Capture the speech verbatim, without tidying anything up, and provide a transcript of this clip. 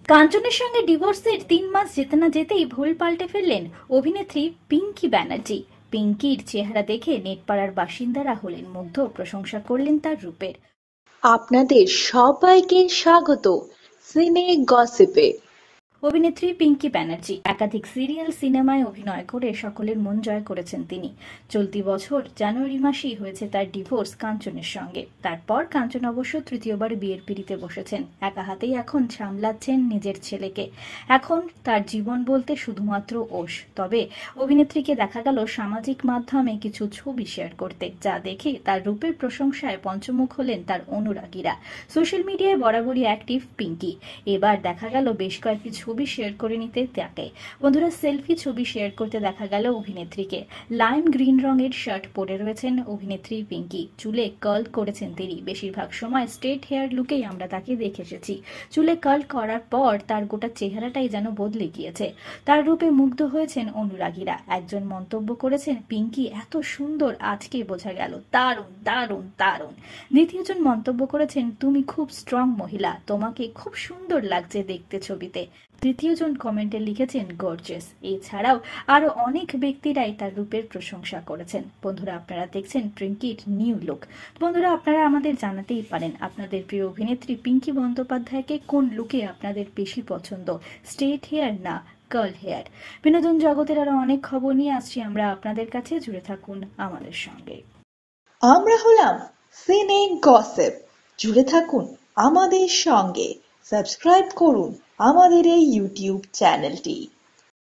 কাঞ্চনের সঙ্গে ডিভোর্সের তিন মাস যেতে না যেতেই ভুল পাল্টে ফেললেন অভিনেত্রী পিঙ্কি ব্যানার্জি। পিঙ্কির চেহারা দেখে নেটপাড়ার বাসিন্দারা হলেন মুগ্ধ, প্রশংসা করলেন তার রূপের। আপনাদের সবাইকে স্বাগত সিনে গসিপে। অভিনেত্রী পিঙ্কি ব্যানার্জি একাধিক সিরিয়াল, সিনেমায় অভিনয় করে সকলের মন জয় করেছেন তিনি। চলতি বছর জানুয়ারি মাসেই হয়েছে তার ডিভোর্স কাঞ্চনের সঙ্গে। তারপর কাঞ্চন অবশ্য তৃতীয়বার বিয়ের পিড়িতে বসেছেন। একা হাতেই এখন সামলাচ্ছেন নিজের ছেলেকে। এখন তার জীবন বলতে শুধুমাত্র ওষ। তবে অভিনেত্রীকে দেখা গেল সামাজিক মাধ্যমে কিছু ছবি শেয়ার করতে, যা দেখে তার রূপের প্রশংসায় পঞ্চমুখ হলেন তার অনুরাগীরা। সোশ্যাল মিডিয়ায় বরাবরই অ্যাক্টিভ পিঙ্কি। এবার দেখা গেল বেশ কয়েকটি ছবি শেয়ার করে নিতে তাকে। বন্ধুরা, সেলফি ছবি শেয়ার করতে দেখা গেল অভিনেত্রীকে। লাইম গ্রিন রঙের শার্ট পরে রয়েছেন অভিনেত্রী পিঙ্কি। চুলে কার্ল করেছেন তিনি। বেশিরভাগ সময় স্ট্রেট হেয়ার লুকেই আমরা তাকে দেখে এসেছি। চুলে কার্ল করার পর তার গোটা চেহারাটাই যেন বদলে গিয়েছে। তার রূপে মুগ্ধ হয়েছেন অনুরাগীরা। একজন মন্তব্য করেছেন, পিঙ্কি এত সুন্দর আজকে বোঝা গেল, দারুণ দারুণ দারুণ। দ্বিতীয়জন মন্তব্য করেছেন, তুমি খুব স্ট্রং মহিলা, তোমাকে খুব সুন্দর লাগছে দেখতে ছবিতে। তৃতীয়জন কমেন্টে লিখেছেন, গর্জিয়াস। এছাড়াও আরো অনেক ব্যক্তিরাই তার রূপের প্রশংসা করেছেন। বন্ধুরা, আপনারা দেখছেন পিঙ্কির নিউ লুক। বন্ধুরা, আপনারা আমাদের জানাতেই পারেন আপনাদের প্রিয় অভিনেত্রী পিঙ্কি বন্দ্যোপাধ্যায়কে কোন লুকে আপনাদের বেশি পছন্দ, স্ট্রেট হেয়ার না কার্ল হেয়ার। বিনোদন জগতের আরো অনেক খবর নিয়ে আসছি আমরা আপনাদের কাছে, জুড়ে থাকুন আমাদের সঙ্গে। আমরা হলাম সিনে গসিপ, জুড়ে থাকুন আমাদের সঙ্গে। সাবস্ক্রাইব করুন আমাদের এই ইউটিউব চ্যানেলটি।